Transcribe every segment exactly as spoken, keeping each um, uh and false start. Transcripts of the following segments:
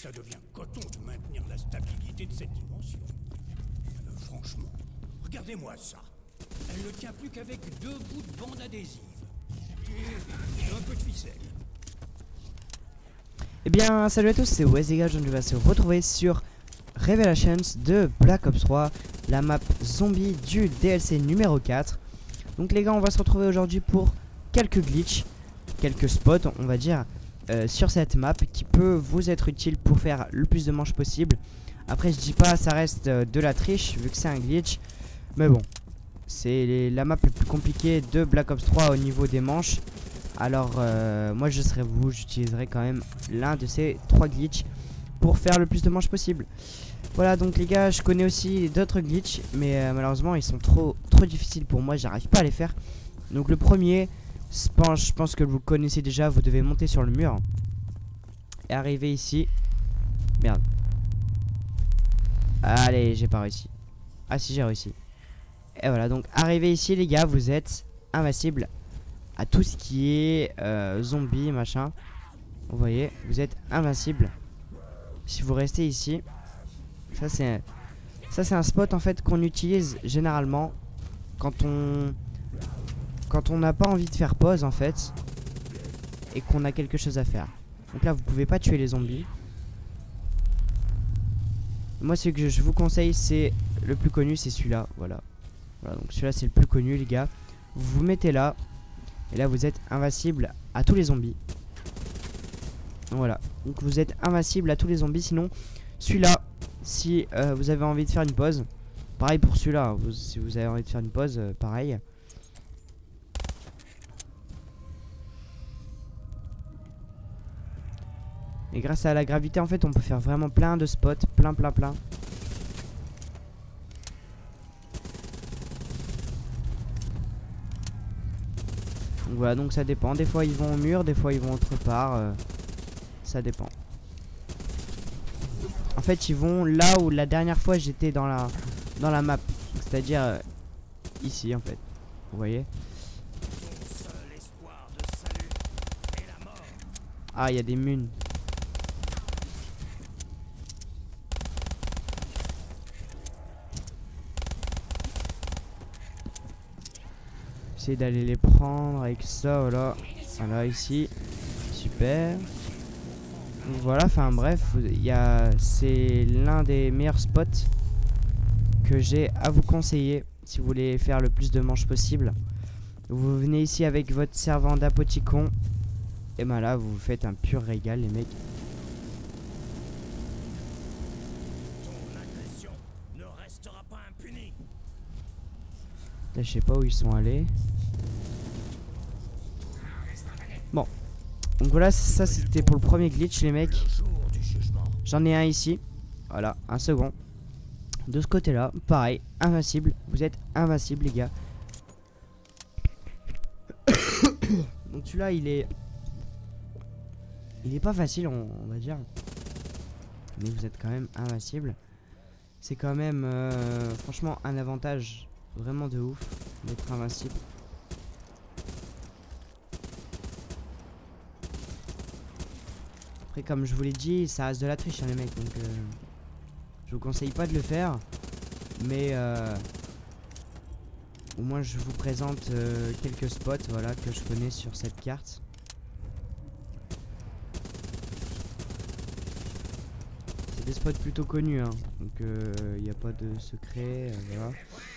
ça devient coton de maintenir la stabilité de cette dimension. Euh, franchement, regardez-moi ça. Elle ne tient plus qu'avec deux bouts de bande adhésive. Et un peu de ficelle. Eh bien, salut à tous, c'est Wes les gars, aujourd'hui on va se retrouver sur Revelations de Black Ops trois, la map zombie du D L C numéro quatre. Donc les gars, on va se retrouver aujourd'hui pour quelques glitches, quelques spots, on va dire, euh, sur cette map qui peut vous être utile pour faire le plus de manches possible. Après, je dis pas, ça reste euh, de la triche vu que c'est un glitch, mais bon, c'est la map la plus compliquée de Black Ops trois au niveau des manches. Alors euh, moi je serais vous, j'utiliserai quand même l'un de ces trois glitches pour faire le plus de manches possible. Voilà, donc les gars, je connais aussi d'autres glitches, mais euh, malheureusement ils sont trop trop difficiles pour moi, j'arrive pas à les faire. Donc le premier, je pense, je pense que vous le connaissez déjà, vous devez monter sur le mur et arriver ici. Merde. Allez, j'ai pas réussi. Ah si, j'ai réussi. Et voilà, donc arrivé ici les gars, vous êtes invincible à tout ce qui est euh, zombie machin. Vous voyez, vous êtes invincible si vous restez ici. Ça c'est ça c'est un spot en fait qu'on utilise généralement quand on quand on n'a pas envie de faire pause en fait et qu'on a quelque chose à faire. Donc là vous pouvez pas tuer les zombies. Moi ce que je vous conseille, c'est le plus connu, c'est celui-là. Voilà. Voilà, donc celui-là c'est le plus connu les gars. Vous vous mettez là. Et là vous êtes invincible à tous les zombies. Voilà. Donc vous êtes invincible à tous les zombies. Sinon celui-là, si euh, vous avez envie de faire une pause, pareil pour celui-là, hein, si vous avez envie de faire une pause, euh, pareil. Et grâce à la gravité en fait on peut faire vraiment plein de spots. Plein plein plein. Donc voilà, donc ça dépend. Des fois ils vont au mur, des fois ils vont autre part. Euh, ça dépend. En fait, ils vont là où la dernière fois j'étais dans la dans la map, c'est-à-dire euh, ici en fait. Vous voyez? Ah, il y a des munes. Essayer d'aller les prendre avec ça, voilà. Voilà, ici. Super. Donc voilà, enfin bref, il y a, c'est l'un des meilleurs spots que j'ai à vous conseiller si vous voulez faire le plus de manches possible. Vous venez ici avec votre servant d'apoticon. Et ben là, vous vous faites un pur régal, les mecs. Là, je sais pas où ils sont allés. Bon. Donc voilà, ça c'était pour le premier glitch, les mecs. J'en ai un ici. Voilà, un second. De ce côté-là, pareil, invincible. Vous êtes invincible, les gars. Donc celui-là, il est... Il est pas facile, on, on va dire. Mais vous êtes quand même invincible. C'est quand même, euh, franchement, un avantage vraiment de ouf d'être invincible. Après, comme je vous l'ai dit, ça reste de la triche, hein, les mecs. Donc, euh, je vous conseille pas de le faire. Mais euh, au moins, je vous présente euh, quelques spots, voilà, que je connais sur cette carte. C'est des spots plutôt connus, hein. Donc, il euh, n'y a pas de secret. Euh, voilà.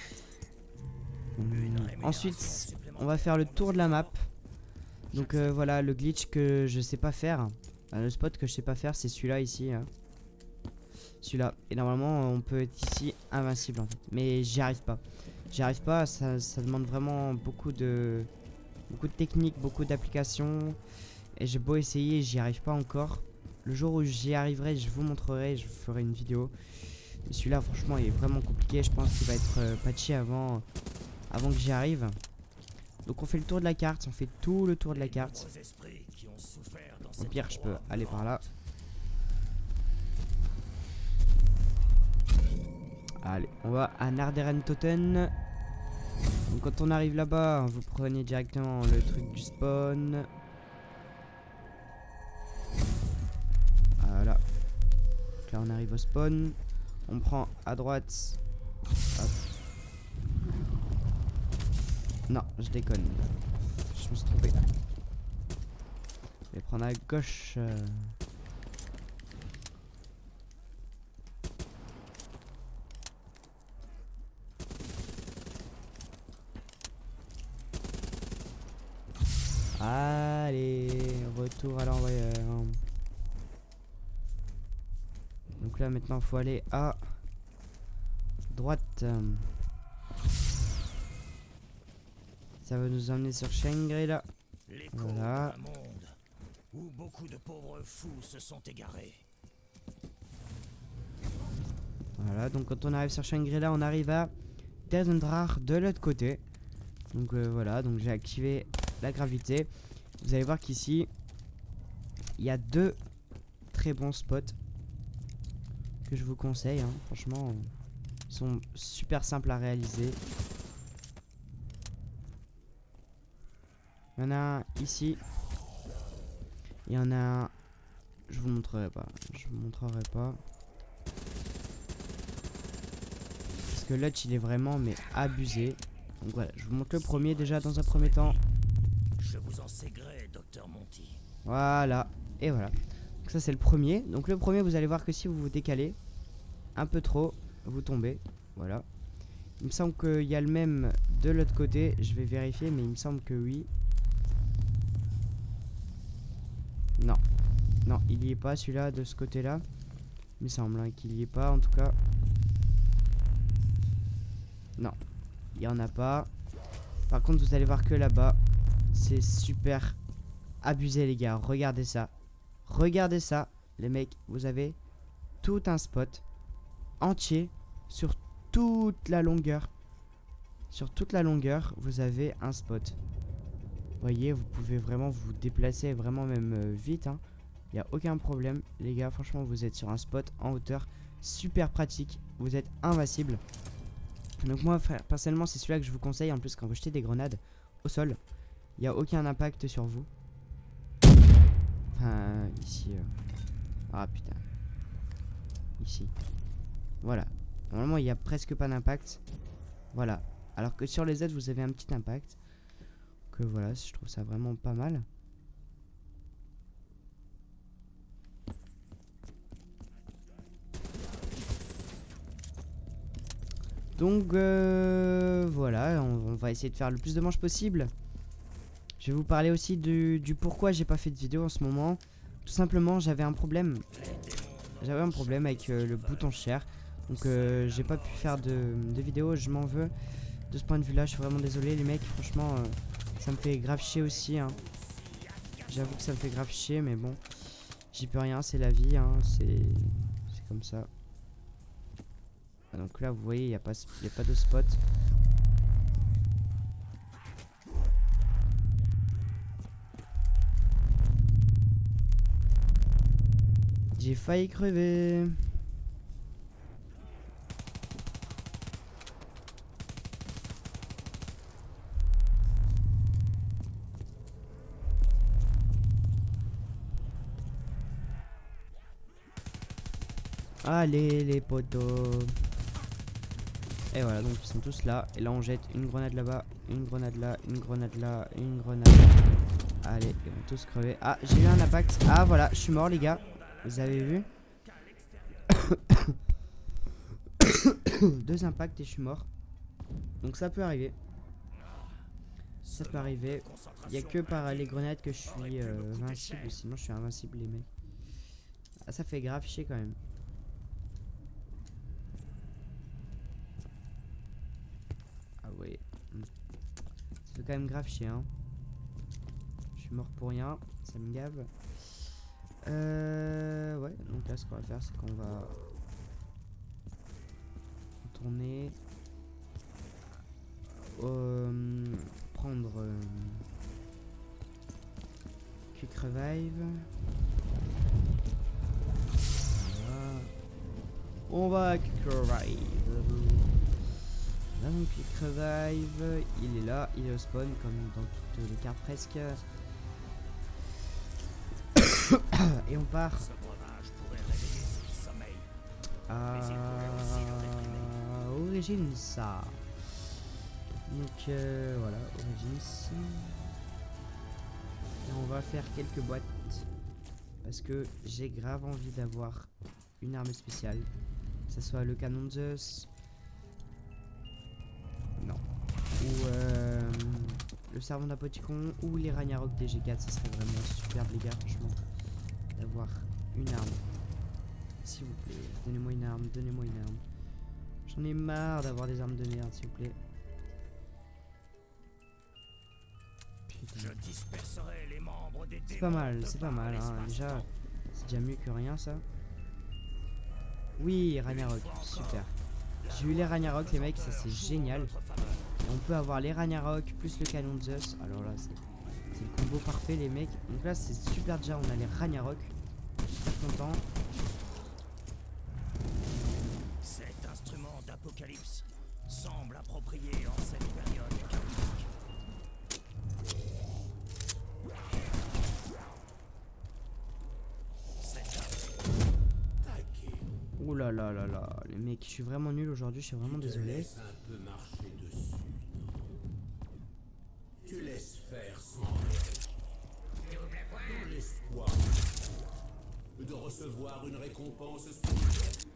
Hum, ensuite, on va faire le tour de la map. Donc, euh, voilà, le glitch que je sais pas faire. Enfin, le spot que je sais pas faire, c'est celui-là ici. Hein. Celui-là. Et normalement, on peut être ici invincible en fait. Mais j'y arrive pas. J'y arrive pas. Ça, ça demande vraiment beaucoup de, beaucoup de technique, beaucoup d'applications. Et j'ai beau essayer, j'y arrive pas encore. Le jour où j'y arriverai, je vous montrerai, je vous ferai une vidéo. Mais celui-là, franchement, il est vraiment compliqué. Je pense qu'il va être euh, patché avant, avant que j'y arrive. Donc on fait le tour de la carte, on fait tout le tour de la carte. Au pire, je peux aller par là. Allez, on va à Narderentoten. Donc quand on arrive là-bas, vous prenez directement le truc du spawn. Voilà. là on arrive au spawn. On prend à droite. Hop. Non, je déconne. Je me suis trompé. Je vais prendre à gauche. Euh... Allez, retour à l'envoyeur. Donc là maintenant faut aller à droite. Ça va nous emmener sur Shangri-La. Voilà. Un monde où beaucoup de pauvres fous se sont égarés. Voilà, donc quand on arrive sur Shangri-La, on arrive à Desendrar de l'autre côté. Donc euh, voilà, donc j'ai activé la gravité. Vous allez voir qu'ici, il y a deux très bons spots que je vous conseille. Hein. Franchement, ils sont super simples à réaliser. Il y en a un ici. Il y en a un. Je vous montrerai pas. Je vous montrerai pas. Parce que l'autre il est vraiment mais abusé. Donc voilà, je vous montre le premier déjà dans un premier temps. Je vous en sais gré, docteur Monty. Voilà. Et voilà. Donc ça c'est le premier. Donc le premier, vous allez voir que si vous vous décalez un peu trop, vous tombez. Voilà. Il me semble qu'il y a le même de l'autre côté. Je vais vérifier, mais il me semble que oui. Non. Non, il n'y est pas celui-là de ce côté-là. Il me semble hein, qu'il n'y est pas en tout cas. Non. Il n'y en a pas. Par contre, vous allez voir que là-bas, c'est super abusé les gars. Regardez ça. Regardez ça. Les mecs, vous avez tout un spot entier sur toute la longueur. Sur toute la longueur, vous avez un spot. Vous voyez, vous pouvez vraiment vous déplacer vraiment même euh, vite. Hein. Il n'y a aucun problème. Les gars, franchement, vous êtes sur un spot en hauteur. Super pratique. Vous êtes invincible. Donc moi, personnellement, c'est celui-là que je vous conseille. En plus, quand vous jetez des grenades au sol, il n'y a aucun impact sur vous. Enfin, ici. Euh... Ah putain. Ici. Voilà. Normalement, il n'y a presque pas d'impact. Voilà. Alors que sur les aides, vous avez un petit impact. Que voilà, je trouve ça vraiment pas mal. Donc euh, voilà, on, on va essayer de faire le plus de manches possible. Je vais vous parler aussi du, du pourquoi j'ai pas fait de vidéo en ce moment. Tout simplement, j'avais un problème. J'avais un problème avec euh, le bouton share. Donc euh, j'ai pas pu faire de, de vidéo, je m'en veux. De ce point de vue là, je suis vraiment désolé les mecs. Franchement, euh, ça me fait grave chier aussi. Hein. J'avoue que ça me fait grave chier, mais bon. J'y peux rien, c'est la vie. Hein. C'est comme ça. Donc là, vous voyez, il n'y a, pas, y a pas de spot. J'ai failli crever. Allez les potos. Et voilà, donc ils sont tous là. Et là on jette une grenade là-bas, une grenade là, une grenade là, une grenade. Allez, ils vont tous crever. Ah, j'ai eu un impact. Ah voilà, je suis mort les gars. Vous avez vu? Deux impacts et je suis mort. Donc ça peut arriver. Ça peut arriver. Il n'y a que par les grenades que je suis euh, invincible. Sinon je suis invincible les mecs. Ah, ça fait grave chier quand même. Ah ouais. Ça fait quand même grave chier hein. Je suis mort pour rien. Ça me gave. Euh, ouais, donc là ce qu'on va faire c'est qu'on va tourner, euh, prendre euh, quick revive. Voilà. On va quick revive. Là donc quick revive, il est là, il est au spawn comme dans toutes les cartes presque. Et on part. à Origins. Ça. Donc euh, voilà, Origins. Et on va faire quelques boîtes parce que j'ai grave envie d'avoir une arme spéciale, que ce soit le canon de Zeus, non, ou euh, le servant d'Apoticon, ou les Ragnarok D G quatre. Ça serait vraiment superbe les gars, franchement, d'avoir une arme. S'il vous plaît, donnez-moi une arme, donnez-moi une arme. J'en ai marre d'avoir des armes de merde, s'il vous plaît. Je disperserai les membres des C'est pas mal, c'est pas mal, hein. Déjà, c'est déjà mieux que rien ça. Oui, Ragnarok, super. J'ai eu les Ragnarok, les mecs, ça c'est génial. Et on peut avoir les Ragnarok plus le canon de Zeus. Alors là, c'est le combo parfait, les mecs. Donc là, c'est super déjà, on a les Ragnarok. Super content. Cet instrument d'Apocalypse semble approprié en cette période chaotique. Ouh là là là là, les mecs, je suis vraiment nul aujourd'hui, je suis vraiment désolé. Un peu marcher dessus. Tu laisses faire sans dans l'espoir de recevoir une récompense spirituelle.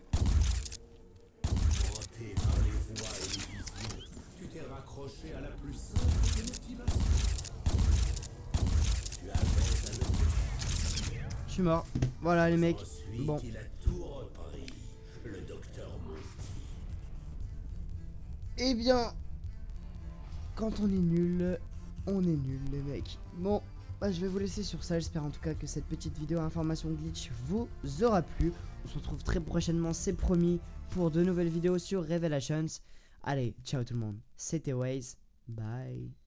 Hanté par les voix et les visions, tu t'es raccroché à la plus simple des motivations. Tu avais un objectif. Je suis mort. Voilà les mecs. Ensuite, Bon. il a tout repris. Le docteur Monty. Eh bien, quand on est nul, on est nul les mecs. Bon, bah, je vais vous laisser sur ça. J'espère en tout cas que cette petite vidéo information glitch vous aura plu. On se retrouve très prochainement, c'est promis, pour de nouvelles vidéos sur Revelations. Allez, ciao tout le monde. C'était Waze. Bye.